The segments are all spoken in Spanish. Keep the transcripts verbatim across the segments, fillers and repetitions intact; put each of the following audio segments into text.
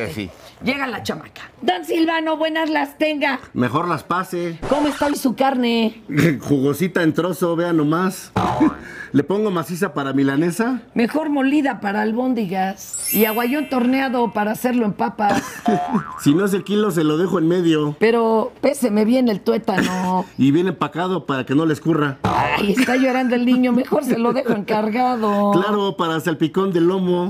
Pues sí. Llega la chamaca. Don Silvano, buenas las tenga. Mejor las pase. ¿Cómo está hoy su carne? Jugosita en trozo, vea nomás. ¿Le pongo maciza para milanesa? Mejor molida para albóndigas. Y aguayón torneado para hacerlo en papas. Si no es el kilo, se lo dejo en medio. Pero péseme bien el tuétano. Y bien empacado para que no le escurra. Ay, está llorando el niño. Mejor se lo dejo encargado. Claro, para salpicón de lomo.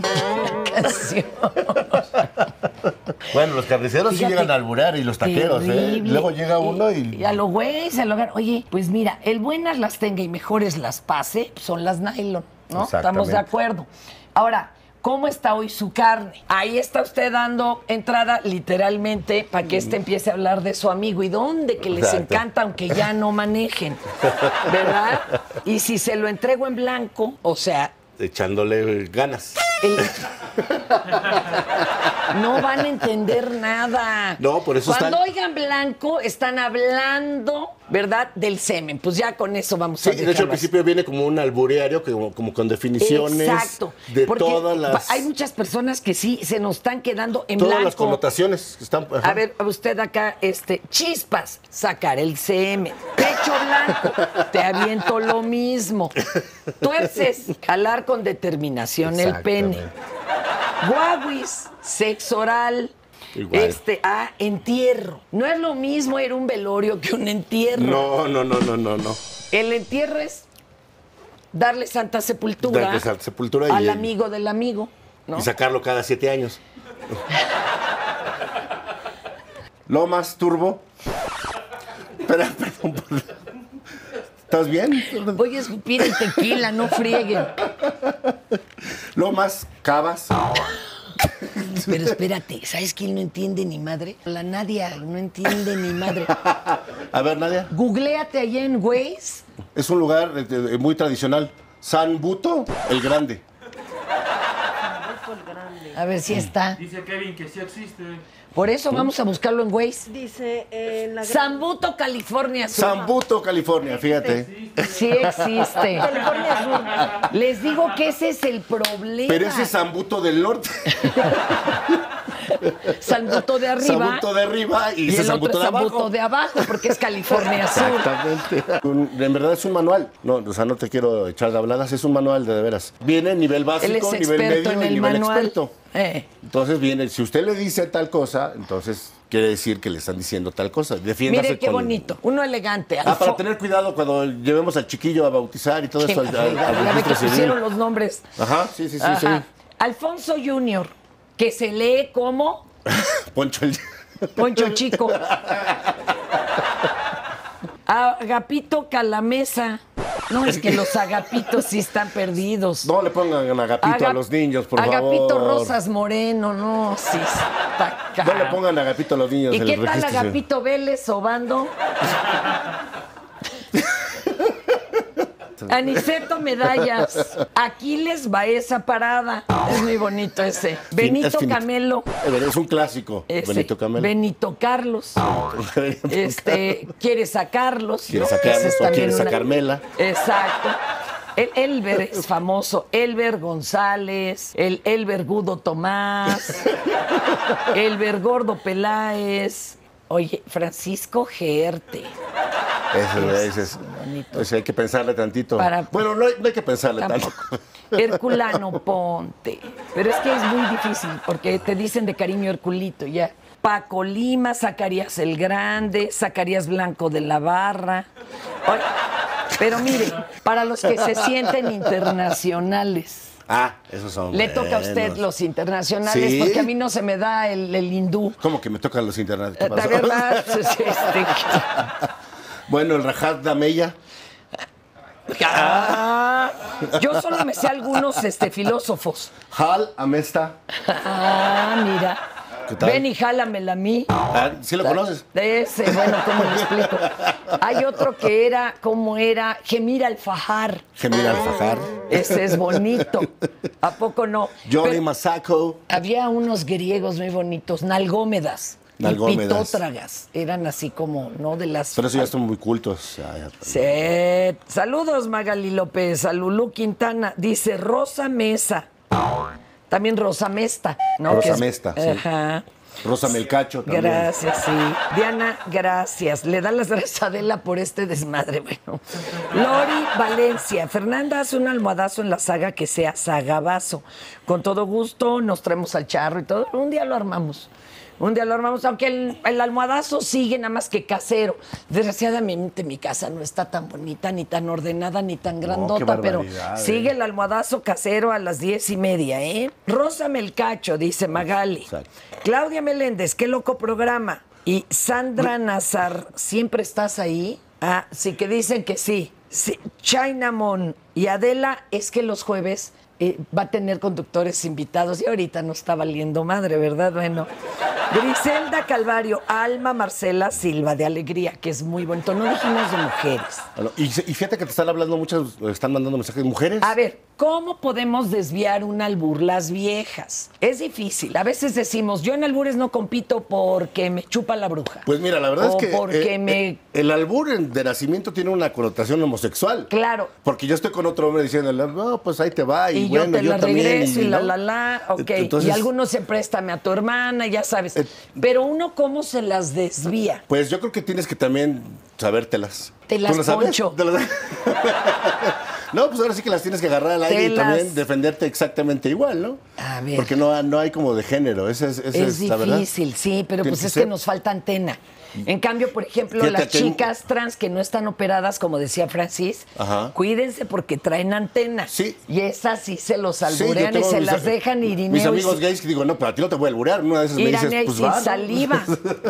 Bueno, los carniceros Fíjate, sí llegan a alburear y los taqueros, ¿eh? Luego llega uno y... Y a los güeyes, a lo... Oye, pues mira, el buenas las tenga y mejores las pase, son las nylon, ¿no? Estamos de acuerdo. Ahora, ¿cómo está hoy su carne? Ahí está usted dando entrada literalmente para que este empiece a hablar de su amigo. ¿Y dónde? Que les Exacto. encanta, aunque ya no manejen, ¿verdad? Y si se lo entrego en blanco, o sea... Echándole ganas. El... No van a entender nada. No, por eso Cuando están... oigan blanco, están hablando, ¿verdad? Del semen. Pues ya con eso vamos sí, a dejarlo. De hecho, al principio viene como un albureario, como, como con definiciones. Exacto. De Porque todas las... hay muchas personas que sí se nos están quedando en todas blanco. Todas las connotaciones. Están... A ver, usted acá, este, chispas, sacar el semen. Pecho blanco, te aviento lo mismo. Tuerces, jalar con determinación el pene. Guaguis, sexo oral. Igual. Este, ah, entierro. No es lo mismo ir a un velorio que un entierro. No, no, no, no, no, no. El entierro es darle santa sepultura, darle santa sepultura al y, amigo del amigo, ¿no? Y sacarlo cada siete años. Lomas, turbo. Espera, perdón. ¿Estás bien? Voy a escupir el tequila, no frieguen. Lomas, Cabas. Pero espérate, ¿sabes quién no entiende ni madre? La Nadia no entiende ni madre. A ver, Nadia. Googléate allá en Waze. Es un lugar eh, muy tradicional. San Buto el Grande. A ver si está. Dice Kevin que sí existe. Por eso vamos a buscarlo en Waze. Dice en la... San Buto, California Sur. San Buto, California, fíjate. Sí existe. California Sur. Les digo que ese es el problema. Pero ese es San Buto del Norte. San Buto de arriba. San Buto de arriba y, y ese el San otro Buto de San abajo. Buto de abajo, porque es California Sur. Exactamente. Un, en verdad es un manual. No, o sea, no te quiero echar de habladas, es un manual de, de veras. Viene nivel básico, nivel medio en y el nivel manual. experto. Eh. Entonces viene, si usted le dice tal cosa, entonces quiere decir que le están diciendo tal cosa. Defiéndase. Mire qué con... bonito, uno elegante. Ah, para tener cuidado cuando llevemos al chiquillo a bautizar y todo eso. Al, al, al ya ve que pusieron los nombres. Ajá, sí, sí, sí, Ajá. sí. Alfonso Junior, que se lee como... Poncho el... Poncho Chico. Agapito Calamesa. No, es que los agapitos sí están perdidos. No le pongan agapito Agap a los niños, por agapito favor. Agapito Rosas Moreno, no, sí está caro. No le pongan agapito a los niños. ¿Y qué tal Agapito Vélez sobando? Aniceto Medallas. Aquiles Baeza Parada. Es muy bonito ese. Benito es Camelo. Es un clásico. Ese. Benito Camelo. Benito Carlos. este, quiere sacarlos. Quiere sacarlos o quiere una... sacármela. Exacto. El Elber es famoso. Elber González, el Elber Gudo Tomás, Elber Gordo Peláez. Oye, Francisco Gerte. Eso, es, es, bonito. Eso hay que pensarle tantito. Para, bueno, no hay, no hay que pensarle tampoco. tanto. Herculano Ponte. Pero es que es muy difícil, porque te dicen de cariño Herculito, ya. Paco Lima, Zacarías el Grande, Zacarías Blanco de la Barra. Oye, pero mire, para los que se sienten internacionales. Ah, esos son Le buenos. toca a usted los internacionales, ¿sí? Porque a mí no se me da el, el hindú. ¿Cómo que me tocan los internacionales? ¿De verdad? Este... Bueno, el Rajat Dameya. Ah, yo solo me sé algunos este, filósofos. Hal Amesta. Ah, mira. Ven y jálamela a mí. Ah, ¿sí lo conoces? De ese, bueno, ¿cómo le explico? Hay otro que era, ¿cómo era? Gemir Alfajar. Gemir Alfajar. Ese es bonito. ¿A poco no? Johnny Masako. Había unos griegos muy bonitos, Nalgómedas. Y pitótragas. Eran así como, ¿no? De las... Pero eso ya están muy cultos. Sí. Saludos, Magali López. A Lulú Quintana. Dice Rosa Mesa. También Rosa Mesta, ¿no? Rosa Que es- Mesta, sí. Ajá. Rosa Melcacho también. Gracias, sí. Diana, gracias. Le da las gracias a Adela por este desmadre. Bueno. Lori Valencia. Fernanda hace un almohadazo en la saga que sea sagabazo. Con todo gusto nos traemos al charro y todo. Un día lo armamos. Un día lo armamos, aunque el, el almohadazo sigue nada más que casero. Desgraciadamente mi casa no está tan bonita, ni tan ordenada, ni tan grandota, pero barbaridad, sigue eh. el almohadazo casero a las diez y media, ¿eh? Rosa Melcacho, dice Magali. Exacto. Claudia Meléndez, qué loco programa. Y Sandra Nazar, ¿siempre estás ahí? Ah, sí, que dicen que sí. sí. Chinamon y Adela, es que los jueves eh, va a tener conductores invitados y ahorita no está valiendo madre, ¿verdad? Bueno. Griselda Calvario, Alma Marcela Silva, de Alegría, que es muy bonito. No dijimos de mujeres. Bueno, y, y fíjate que te están hablando muchas, están mandando mensajes de mujeres. A ver, ¿cómo podemos desviar un albur las viejas? Es difícil. A veces decimos, yo en albures no compito porque me chupa la bruja. Pues mira, la verdad O es que porque eh, me... eh, el albur en- de nacimiento tiene una connotación homosexual. Claro. Porque yo estoy con otro hombre diciendo, no, pues ahí te va. Y, Y bueno, yo te la también, regreso y, la, ¿no? la, la, ok. Entonces, y algunos se préstame a tu hermana, ya sabes. Eh, Pero uno, ¿cómo se las desvía? Pues yo creo que tienes que también sabértelas. Te las ¿Tú lo sabes? poncho. ¿Te las- No, pues ahora sí que las tienes que agarrar al aire Te y también las- defenderte exactamente igual, ¿no? A ver. Porque no, no hay como de género, esa es, esa Es es la verdad. difícil, sí, pero Tiene pues que es que ser. nos falta antena. En cambio, por ejemplo, Fíjate, las aquí hay- chicas trans que no están operadas, como decía Francis, Ajá. cuídense porque traen antena. Sí. Y esas sí se los Sí, yo alburean y tengo se mis- las dejan Irineo. Mis y amigos si- gays que digo, no, pero a ti no te voy a alburear. Una de esas me Iraneo dices, y pues sin va, ¿no? saliva.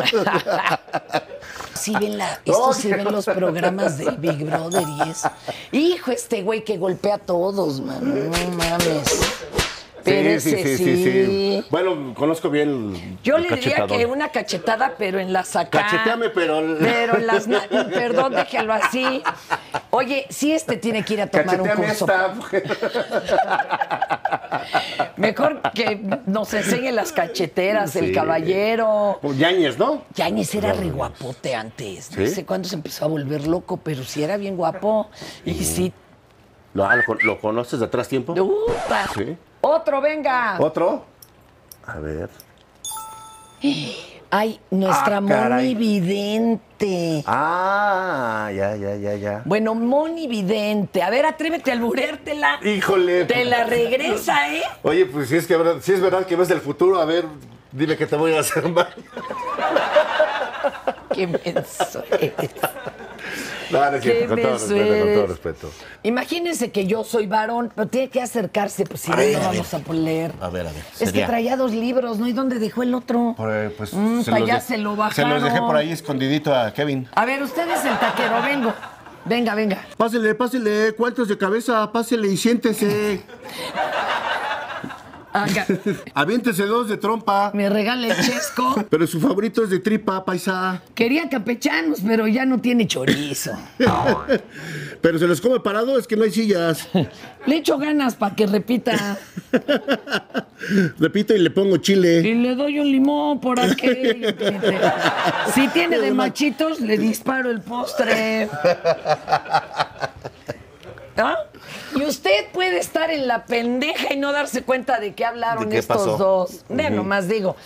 Sí ven la, esto sí ven los programas del Big Brother y eso. Hijo, este güey que golpea a todos, man. No mames. Pero Sí, sí, ese sí, sí, sí. Bueno, conozco bien el Yo el le diría cachetadón. que una cachetada, pero en las acá. Cacheteame, pero- Pero en las... na- Perdón, déjelo así. Oye, sí este tiene que ir a tomar un Cacheteame curso. esta, mujer. Mejor que nos enseñe las cacheteras, el Sí. caballero. Yáñez, ¿no? Yáñez era re guapote antes. No ¿Sí? sé cuándo se empezó a volver loco, pero sí era bien guapo. Y sí... ¿Lo, ah, lo, lo conoces de atrás tiempo? ¡Upa! Sí. ¡Otro, venga! ¿Otro? A ver. Ay, nuestra Ah, caray. Moni Vidente. Ah, ya, ya, ya, ya. Bueno, Moni Vidente. A ver, atrévete a albureártela. Híjole. Te la regresa, ¿eh? Oye, pues si es, que, verdad- si es verdad que ves del futuro, a ver, dime que te voy a hacer mal. Qué menso eres. No, no es Qué cierto, con todo menso respeto, con todo eres. respeto. Imagínense que yo soy varón, pero tiene que acercarse, pues si A no, ver, no a vamos ver. a poner. A ver, a ver. Es que sería. traía dos libros, ¿no? ¿Y dónde dejó el otro? Por, eh, pues, Mm, se pa' los allá de- se lo Se bajaron. los dejé por ahí escondidito a Kevin. A ver, usted es el taquero, vengo. Venga, venga. Pásele, pásele, cuartos de cabeza, pásele y siéntese. Haga- Aviéntese dos de trompa. Me regala el chesco. Pero su favorito es de tripa, paisa. Quería campechanos, pero ya no tiene chorizo. Pero se los come parado, es que no hay sillas. Le echo ganas para que repita. Repito y le pongo chile. Y le doy un limón por aquello. cliente. Si tiene de machitos, le disparo el postre. ¿Ah? Y usted puede estar en la pendeja y no darse cuenta de que hablaron ¿De qué estos pasó? dos. Ve, nomás digo.